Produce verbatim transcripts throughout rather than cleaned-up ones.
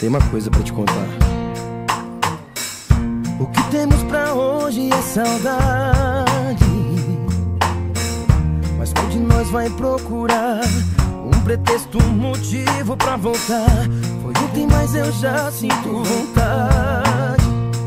Tem uma coisa pra te contar. O que temos pra hoje é saudade, mas qual de nós vai procurar um pretexto, um motivo pra voltar? Foi ontem, mas eu já sinto vontade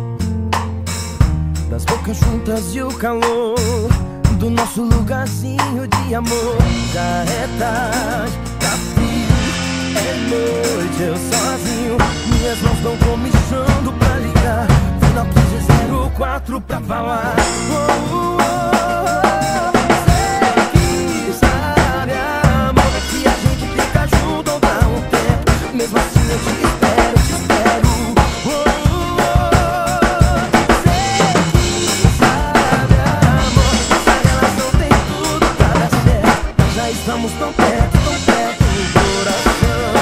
das bocas juntas e o calor do nosso lugarzinho de amor. Já é tarde, tá frio, é noite, eu sozinho. Minhas mãos estão comichando pra ligar. Final quinze zero quatro pra falar. Oh, oh, oh. Sei que sabe, amor, que a gente fica junto ou dá um tempo. Mesmo assim eu te espero, te espero. Oh, oh, oh. Sei que sabe, amor, essa relação tem tudo pra dar certo. Nós já estamos tão perto, tão perto do coração.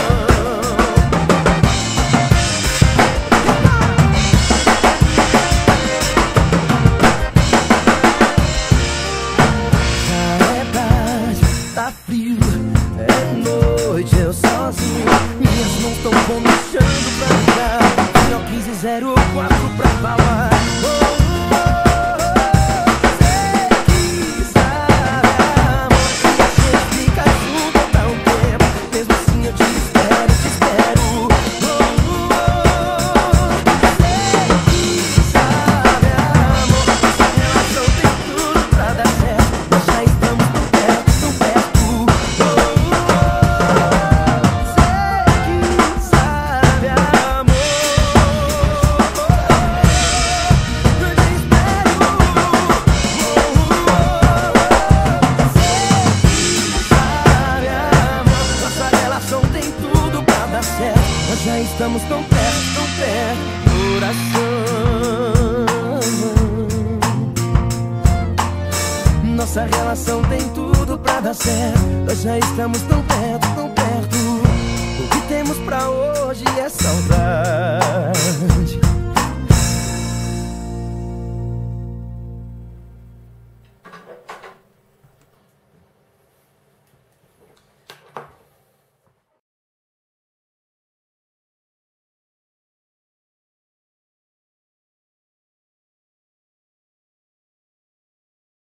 Tá frio, é noite, eu sozinho. Minhas mãos estão comichando pra ligar. Final quinze zero quatro pra falar. Oh, oh, oh. Sei que sabe, amor, que a gente fica junto dá um tempo. Mesmo assim eu te espero, te espero. Oh, oh, oh. Sei que sabe, amor, essa relação tem tudo pra dar certo. Nós já estamos tão perto, tão perto. Nós já estamos tão perto, tão perto, coração. Nossa relação tem tudo pra dar certo. Nós já estamos tão perto, tão perto. O que temos pra hoje é saudade.